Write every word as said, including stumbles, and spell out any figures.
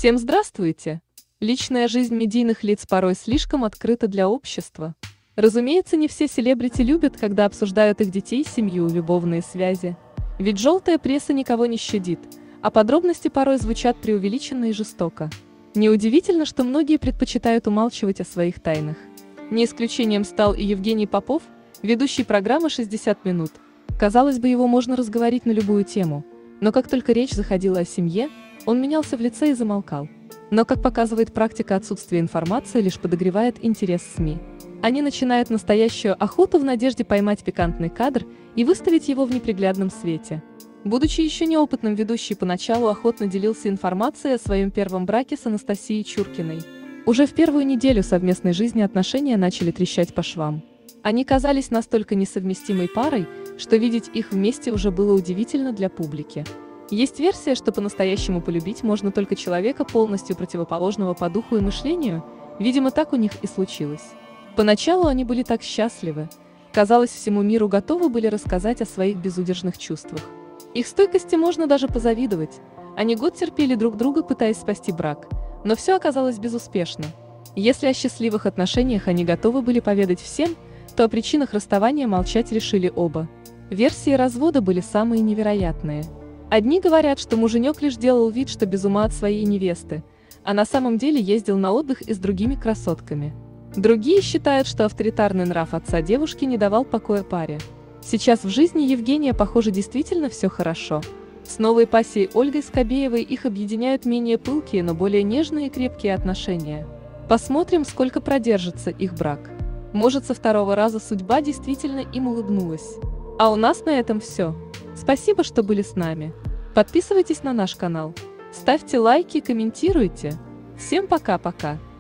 Всем здравствуйте! Личная жизнь медийных лиц порой слишком открыта для общества. Разумеется, не все селебрити любят, когда обсуждают их детей, семью, любовные связи. Ведь желтая пресса никого не щадит, а подробности порой звучат преувеличенно и жестоко. Неудивительно, что многие предпочитают умалчивать о своих тайнах. Не исключением стал и Евгений Попов, ведущий программы «шестьдесят минут». Казалось бы, его можно разговорить на любую тему, но как только речь заходила о семье, он менялся в лице и замолкал. Но, как показывает практика, отсутствие информации лишь подогревает интерес СМИ. Они начинают настоящую охоту в надежде поймать пикантный кадр и выставить его в неприглядном свете. Будучи еще неопытным, ведущий поначалу охотно делился информацией о своем первом браке с Анастасией Чуркиной. Уже в первую неделю совместной жизни отношения начали трещать по швам. Они казались настолько несовместимой парой, что видеть их вместе уже было удивительно для публики. Есть версия, что по-настоящему полюбить можно только человека, полностью противоположного по духу и мышлению, видимо, так у них и случилось. Поначалу они были так счастливы, казалось, всему миру готовы были рассказать о своих безудержных чувствах. Их стойкости можно даже позавидовать, они год терпели друг друга, пытаясь спасти брак, но все оказалось безуспешно. Если о счастливых отношениях они готовы были поведать всем, то о причинах расставания молчать решили оба. Версии развода были самые невероятные. Одни говорят, что муженек лишь делал вид, что без ума от своей невесты, а на самом деле ездил на отдых и с другими красотками. Другие считают, что авторитарный нрав отца девушки не давал покоя паре. Сейчас в жизни Евгения, похоже, действительно все хорошо. С новой пассией Ольгой Скобеевой их объединяют менее пылкие, но более нежные и крепкие отношения. Посмотрим, сколько продержится их брак. Может, со второго раза судьба действительно им улыбнулась. А у нас на этом все. Спасибо, что были с нами. Подписывайтесь на наш канал, ставьте лайки и комментируйте. Всем пока-пока.